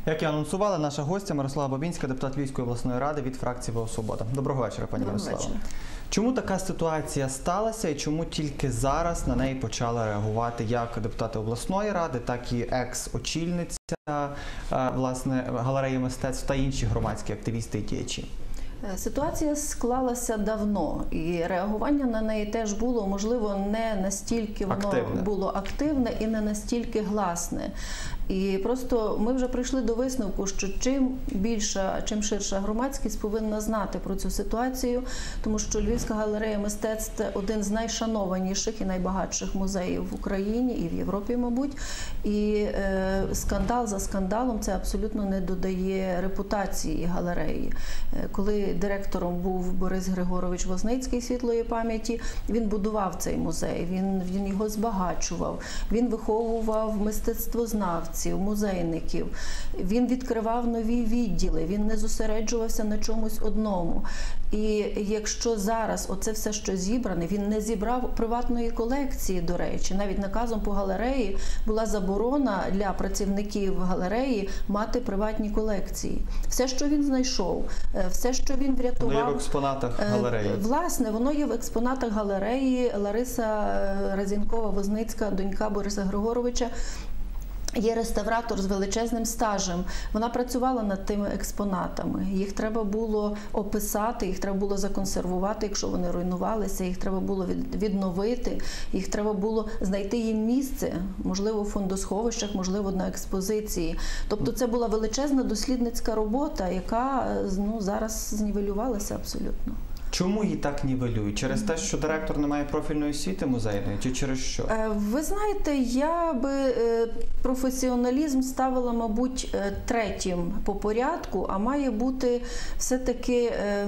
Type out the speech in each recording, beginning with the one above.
Як і анонсували, наша гостя Мирослава Бабінська, депутат Львівської обласної ради від фракції ВО «Свобода». Доброго вечора, пані Мирослава. Чому така ситуація сталася і чому тільки зараз на неї почали реагувати як депутати обласної ради, так і екс-очільниця власне галереї мистецтв та інші громадські активісти і діячі? Ситуація склалася давно, і реагування на неї теж було, можливо, не настільки воно було активне і не настільки гласне. І просто ми вже прийшли до висновку, що чим ширша громадськість повинна знати про цю ситуацію, тому що Львівська галерея мистецтв – це один з найшанованіших і найбагатших музеїв в Україні і в Європі, мабуть. І скандал за скандалом це абсолютно не додає репутації галереї. Коли директором був Борис Григорович Возницький, світлої пам'яті, він будував цей музей, він його збагачував, він виховував мистецтвознавців, музейників, він відкривав нові відділи, він не зосереджувався на чомусь одному. І якщо зараз оце все, що зібране, він не зібрав приватної колекції, до речі, навіть наказом по галереї була заборона для працівників галереї мати приватні колекції. Все, що він знайшов, все, що він врятував... Воно є в експонатах галереї. Власне, воно є в експонатах галереї. Лариса Разінкова-Возницька, донька Бориса Григоровича, є реставратор з величезним стажем. Вона працювала над тими експонатами. Їх треба було описати, їх треба було законсервувати, якщо вони руйнувалися, їх треба було відновити, їх треба було знайти їм місце, можливо, в фондосховищах, можливо, на експозиції. Тобто це була величезна дослідницька робота, яка зараз знівелювалася абсолютно. Чому її так нівелюють? Через те, що директор не має профільної освіти музейної, чи через що? Ви знаєте, я би професіоналізм ставила, мабуть, третім по порядку, а має бути все-таки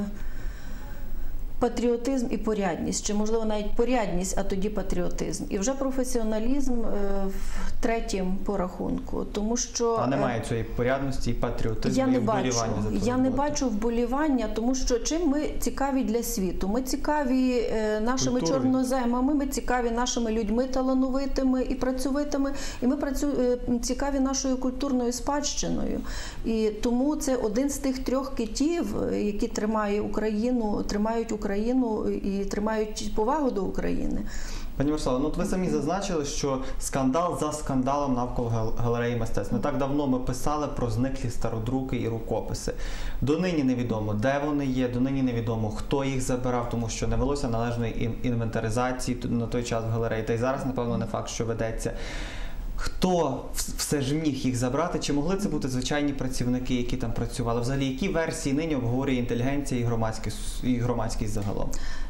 патріотизм і порядність, чи, можливо, навіть порядність, а тоді патріотизм. І вже професіоналізм третім по рахунку, тому що... А немає цієї порядності і патріотизму, і вболівання за ту Я не бачу вболівання, тому що чим ми цікаві для світу? Ми цікаві нашими чорноземами, ми цікаві нашими людьми талановитими і працьовитими, і ми цікаві нашою культурною спадщиною. І тому це один з тих трьох китів, які тримають Україну і тримають повагу до України. Пані Мирослава, ви самі зазначили, що скандал за скандалом навколо галереї мистецтв. Не так давно ми писали про зниклі стародруки і рукописи. Донині невідомо, де вони є, донині невідомо, хто їх забирав, тому що не велося належної інвентаризації на той час в галереї. Та й зараз, напевно, не факт, що ведеться. Хто все ж міг їх забрати? Чи могли це бути звичайні працівники, які там працювали? Взагалі, які версії нині обговорює інтелігенція і громадськість загалом?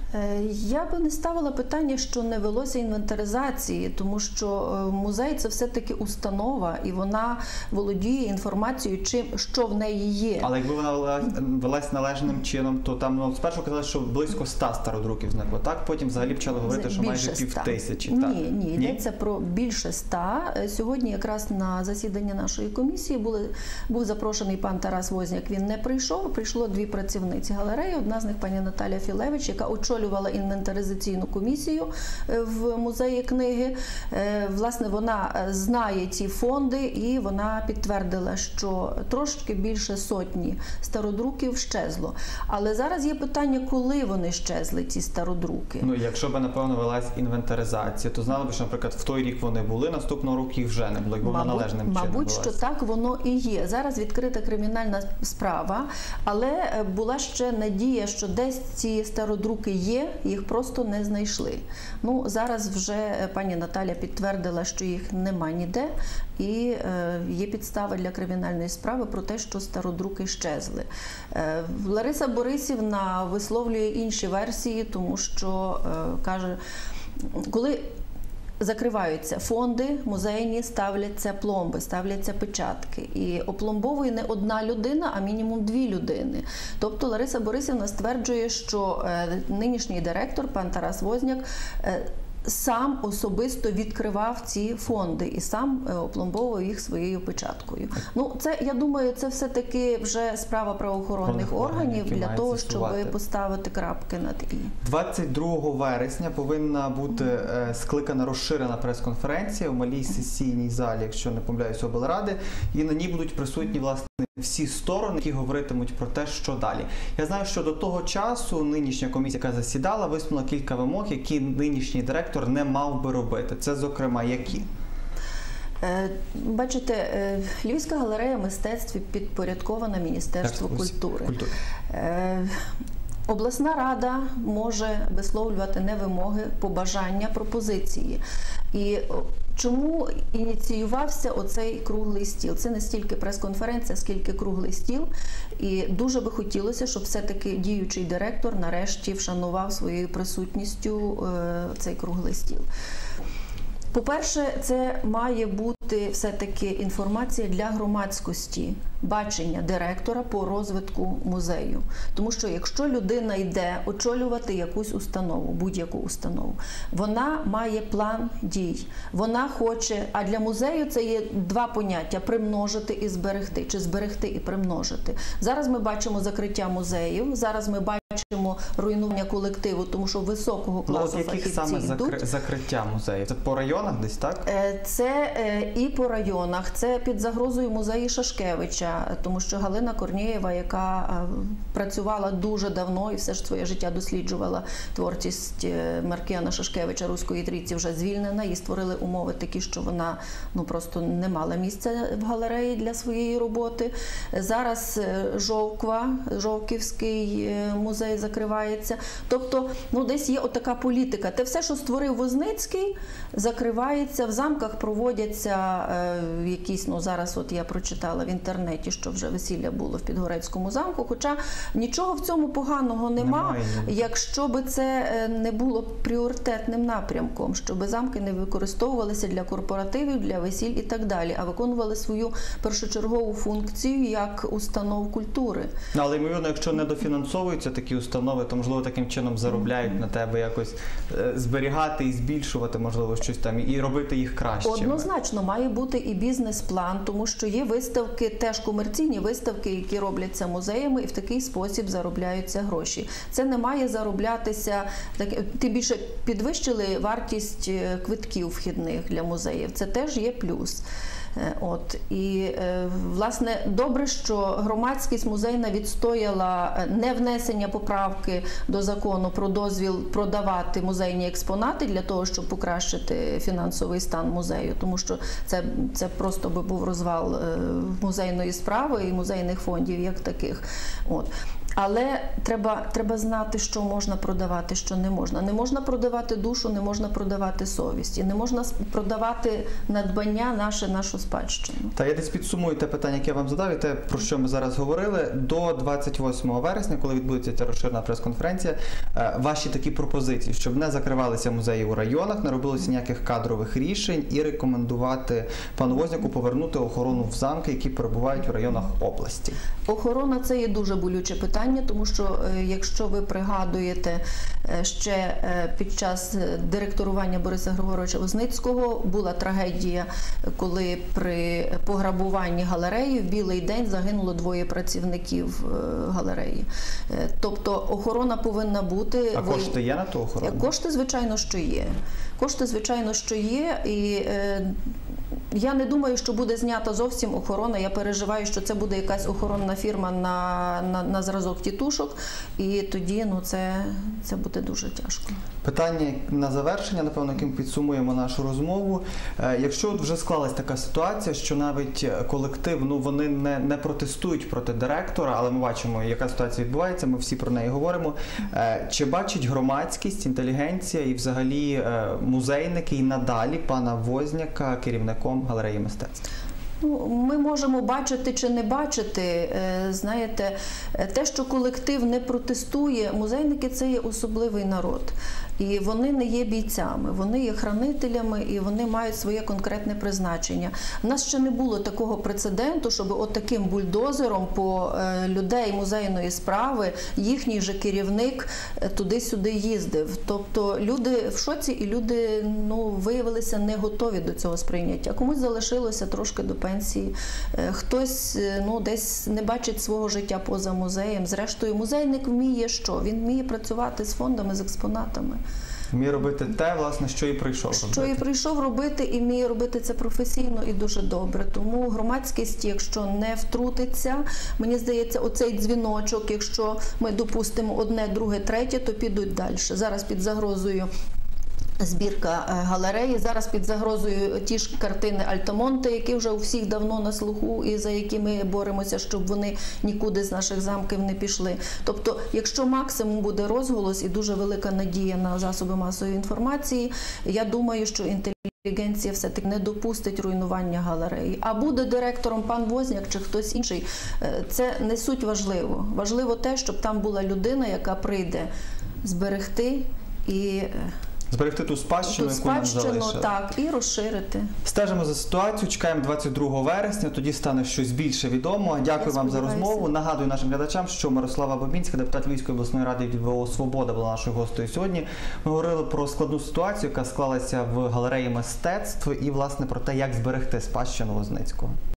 Я би не ставила питання, що не велося інвентаризації, тому що музей – це все-таки установа, і вона володіє інформацією, що в неї є. Але якби вона велась належним чином, то там спершу казали, що близько 100 стародруків зникло, так? Потім взагалі почали говорити, що майже 5000. Ні, йдеться про більше 100. Сьогодні якраз на засідання нашої комісії був запрошений пан Тарас Возняк, він не прийшов, прийшло дві працівниці галереї, одна з них пані Наталя Філевич, яка очолювала інвентаризаційну комісію в музеї книги. Власне, вона знає ці фонди і вона підтвердила, що трошки більше сотні стародруків щезло. Але зараз є питання, коли вони щезли, ці стародруки. Якщо б, напевно, велась інвентаризація, то знали б, що, наприклад, в той рік вони були, наступного року їх вже не було, якби вона належним чином велась. Мабуть, що так воно і є. Зараз відкрита кримінальна справа, але була ще надія, що десь ці стародруки є, їх просто не знайшли. Зараз вже пані Наталя підтвердила, що їх нема ніде, і є підстава для кримінальної справи про те, що стародруки щезли. Лариса Борисівна висловлює інші версії, тому що каже, коли закриваються фонди музейні, ставляться пломби, ставляться печатки. І опломбовує не одна людина, а мінімум дві людини. Тобто Лариса Борисівна стверджує, що нинішній директор, пан Тарас Возняк, сам особисто відкривав ці фонди і сам опломбовував їх своєю печаткою. Ну, це, я думаю, це все-таки вже справа правоохоронних органів для того, щоб поставити крапки над «і». 22 вересня повинна бути скликана розширена прес-конференція у малій сесійній залі, якщо не помиляюся, облради, і на ній будуть присутні, власне, всі сторони, які говоритимуть про те, що далі. Я знаю, що до того часу нинішня комісія, яка засідала, висунула кілька вимог, які нинішній директор не мав би робити. Це, зокрема, які? Бачите, Львівська галерея мистецтв підпорядкована Міністерству культури. Обласна рада може висловлювати не вимоги, побажання, пропозиції. І чому ініціювався оцей круглий стіл? Це не стільки прес-конференція, скільки круглий стіл. І дуже би хотілося, щоб все-таки діючий директор нарешті вшанував своєю присутністю цей круглий стіл. По-перше, це має бути все-таки інформація для громадськості, бачення директора по розвитку музею. Тому що якщо людина йде очолювати якусь установу, будь-яку установу, вона має план дій, вона хоче, а для музею це є два поняття – примножити і зберегти, чи зберегти і примножити. Зараз ми бачимо закриття музеїв, зараз ми бачимо руйнування колективу, тому що високого класу фахівці йдуть. Яких саме закриття музеїв? Це по районах десь, так? Це і по районах, це під загрозою музею Шашкевича, тому що Галина Корнієва, яка працювала дуже давно і все ж своє життя досліджувала творчість Маркіяна Шашкевича, Руської трійці, вже звільнена, їй створили умови такі, що вона просто не мала місця в галереї для своєї роботи. Зараз Жовківський музей закривається. Тобто, десь є отака політика. Те все, що створив Возницький, закривається, в замках проводяться якісь, зараз от я прочитала в інтернеті, що вже весілля було в Підгорецькому замку, хоча нічого в цьому поганого немає, якщо би це не було пріоритетним напрямком, щоб замки не використовувалися для корпоративів, для весіль і так далі, а виконували свою першочергову функцію як установ культури. Але, ймовірно, якщо не дофінансовуються такі установи, то, можливо, таким чином заробляють на тебе якось зберігати і збільшувати, можливо, щось там, і робити їх кращими. Однозначно, має бути і бізнес-план, тому що є виставки, теж комерційні виставки, які робляться музеями, і в такий спосіб заробляються гроші. Це не має зароблятися, тим більше підвищили вартість квитків вхідних для музеїв, це теж є плюс. І, власне, добре, що громадськість музейна відстояла не внесення поправки до закону про дозвіл продавати музейні експонати для того, щоб покращити фінансовий стан музею, тому що це просто би був розвал музейної справи і музейних фондів як таких. Але треба знати, що можна продавати, що не можна. Не можна продавати душу, не можна продавати совість. І не можна продавати надбання нашу спадщину. Та я десь підсумую те питання, яке я вам задав, і те, про що ми зараз говорили. До 28 вересня, коли відбудеться ця розширена прес-конференція, ваші такі пропозиції, щоб не закривалися музеї у районах, не робилося ніяких кадрових рішень і рекомендувати пану Возняку повернути охорону в замки, які перебувають у районах області. Охорона – це є дуже болюче питання. Тому що, якщо ви пригадуєте, ще під час директорування Бориса Григоровича Возницького була трагедія, коли при пограбуванні галереї в білий день загинуло 2 працівників галереї. Тобто охорона повинна бути. А кошти є на ту охорону? Кошти, звичайно, що є. Кошти, звичайно, що є. І я не думаю, що буде знята зовсім охорона. Я переживаю, що це буде якась охоронна фірма на зразок тітушок. І тоді це буде дуже тяжко. Питання на завершення, напевно, яким підсумуємо нашу розмову. Якщо вже склалась така ситуація, що навіть колектив, вони не протестують проти директора, але ми бачимо, яка ситуація відбувається, ми всі про неї говоримо. Чи бачить громадськість, інтелігенція і взагалі музейники і надалі пана Возняка керівником галереї мистецтв? Ми можемо бачити чи не бачити. Знаєте, те, що колектив не протестує, музейники – це є особливий народ. І вони не є бійцями, вони є хранителями і вони мають своє конкретне призначення. У нас ще не було такого прецеденту, щоб от таким бульдозером по людей музейної справи їхній же керівник туди-сюди їздив. Тобто люди в шоці і люди виявилися не готові до цього сприйняття. Комусь залишилося трошки до пенсії, хтось десь не бачить свого життя поза музеєм. Зрештою, музейник вміє що? Він вміє працювати з фондами, з експонатами. Вміє робити те, власне, що і прийшов робити. Що і прийшов робити, і вміє робити це професійно і дуже добре. Тому громадськість, якщо не втрутиться, мені здається, оцей дзвіночок, якщо ми допустимо одне, друге, третє, то підуть далі. Зараз під загрозою збірка галереї, зараз під загрозою ті ж картини Альтамонте, які вже у всіх давно на слуху і за які ми боремося, щоб вони нікуди з наших замків не пішли. Тобто, якщо максимум буде розголос і дуже велика надія на засоби масової інформації, я думаю, що інтелігенція все-таки не допустить руйнування галереї. А буде директором пан Возняк чи хтось інший, це не суть важливо. Важливо те, щоб там була людина, яка прийде зберегти і зберегти ту спадщину, яку нам залишили. Так, і розширити. Стежимо за ситуацією, чекаємо 22 вересня, тоді стане щось більше відомо. Дякую вам за розмову. Нагадую нашим глядачам, що Мирослава Бабінська, депутат Львівської обласної ради від ВО «Свобода», була нашою гостею сьогодні. Ми говорили про складну ситуацію, яка склалася в галереї мистецтв і, власне, про те, як зберегти спадщину Возницького.